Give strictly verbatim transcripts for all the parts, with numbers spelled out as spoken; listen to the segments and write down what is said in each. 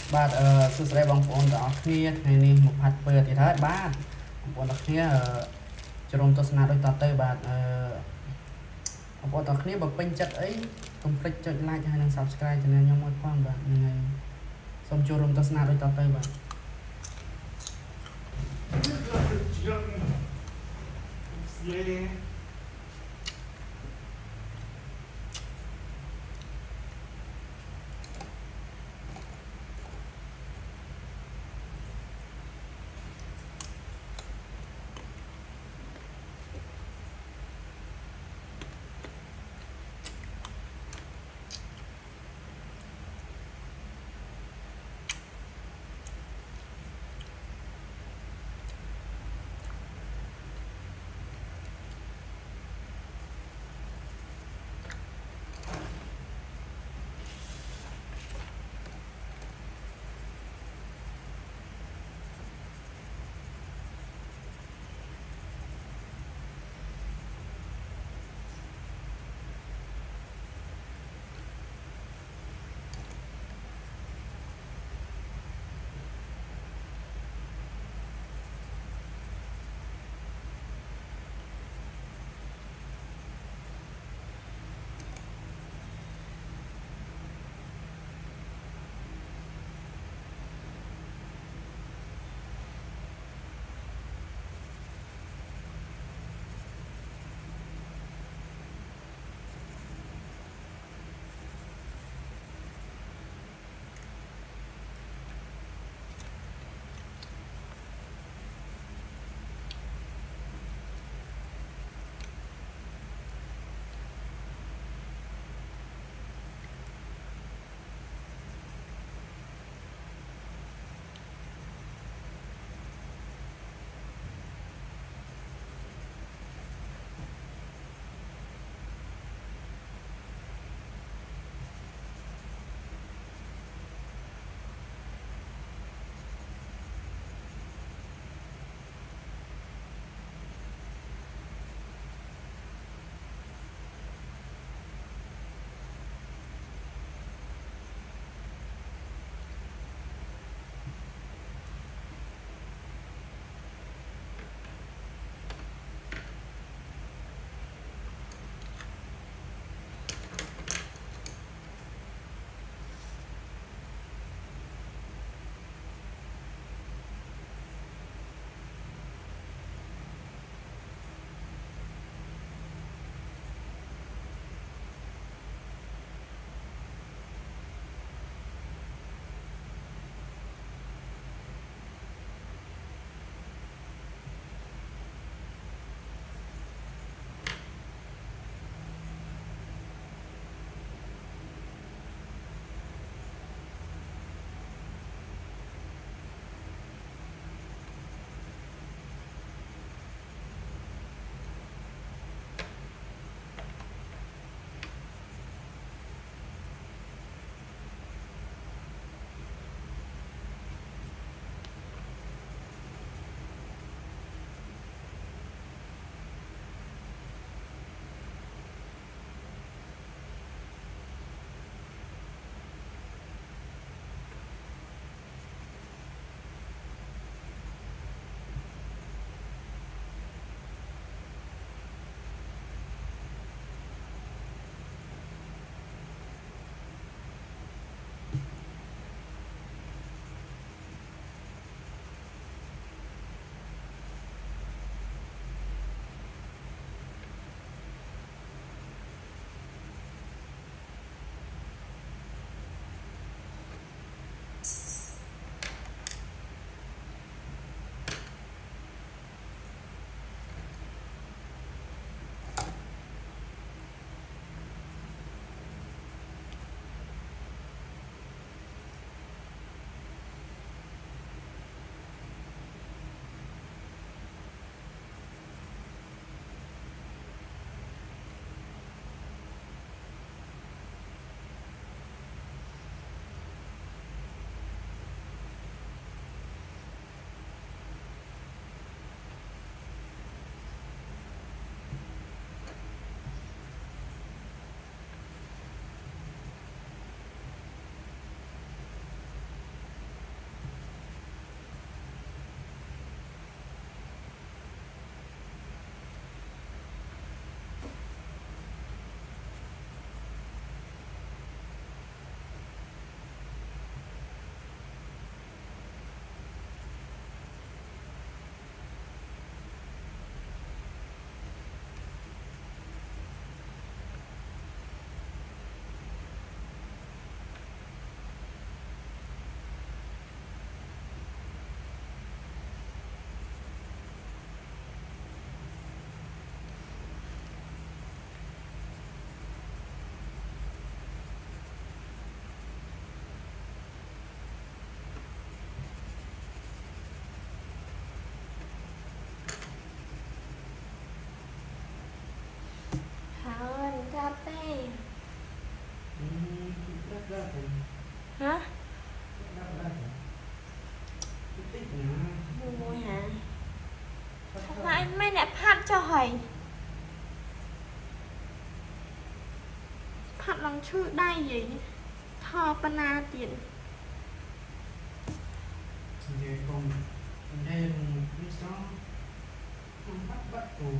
បាទអឺសួស្តីបងប្អូនទាំងអស់គ្នាថ្ងៃនេះមកផាត់ពើទៀតហើយបាទបងប្អូនទាំងគ្នាចូលរួមទស្សនាដូចតទៅបាទអឺបងប្អូនទាំងគ្នាបើពេញចិត្តអីកុំភ្លេចចុច like ហើយនិង subscribe channel ខ្ញុំមួយផងបាទហ្នឹងហើយសូមចូលរួមទស្សនាដូចតទៅបាទ con chữ đai gì thò pana tiền thì còn đây biết sao không bắt bắt cùng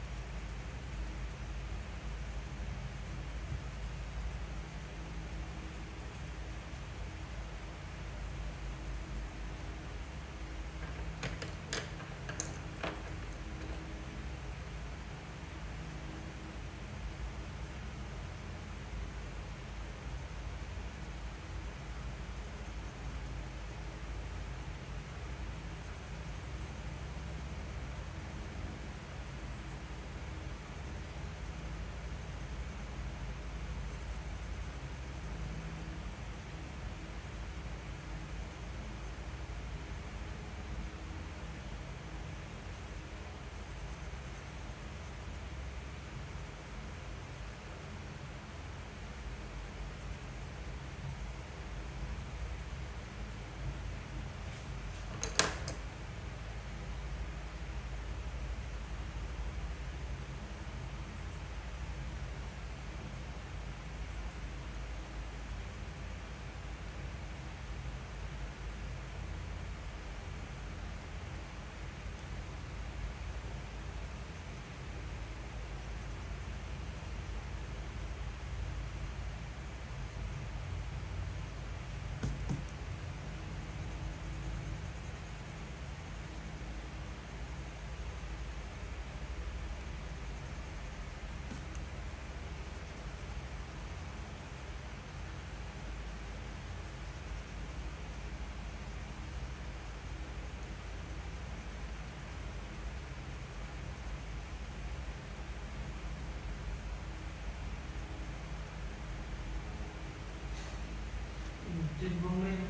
trên vông lên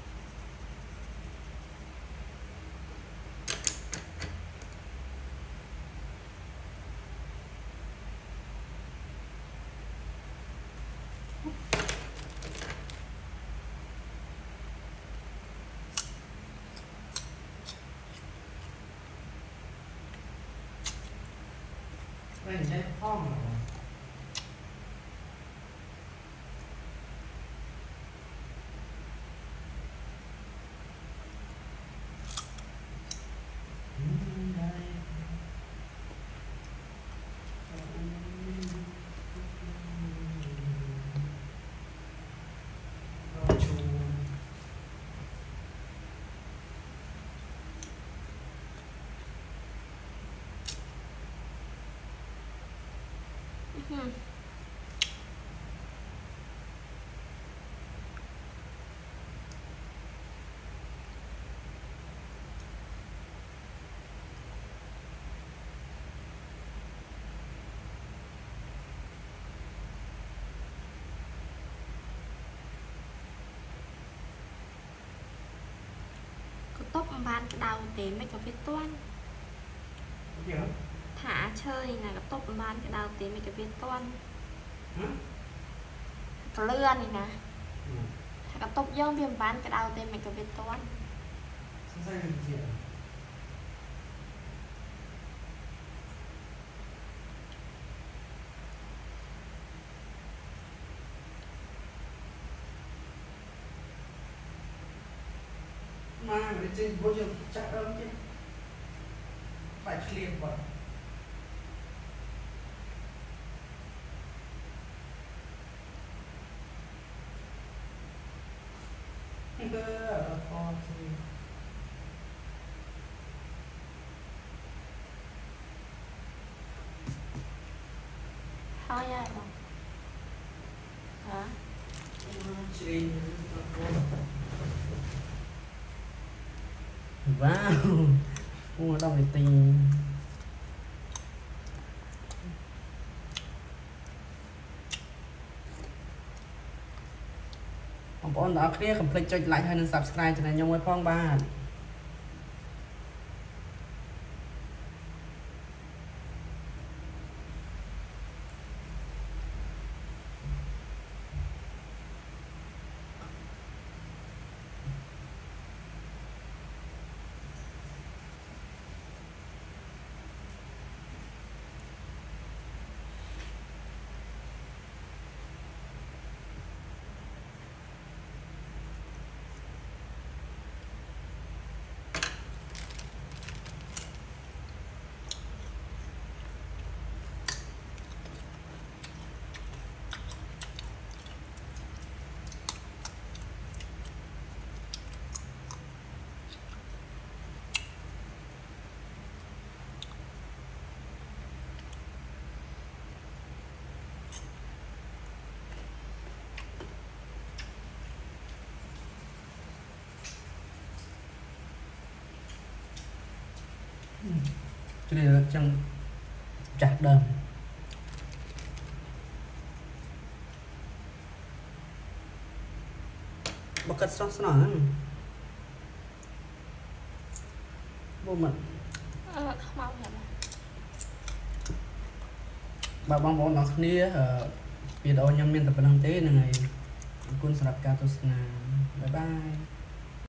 đây là cái phong rồi ừ. Tóc ban cái đầu tế mấy cái viết toán thả chơi là cái tóc ban cái đầu tế mấy cái viết toán cái lươn này nè cái tóc giống viêm bán cái đầu tế mấy cái viết toán mà cái trên bố giờ chắc đâu chứ phải clear quá thôi ra rồi hả wow mua đông để tiền ông bọn đã clear complete cho lại hay nên subscribe cho nên nhau mới phong ba cho nên là chẳng chặt đờm bọc cất xong xong rồi vô mật ờ mau hả bà bong bóng nó khía video nhâm miên tập năng tế nàyคุณสำหรับการโฆษณาบ๊ายบาย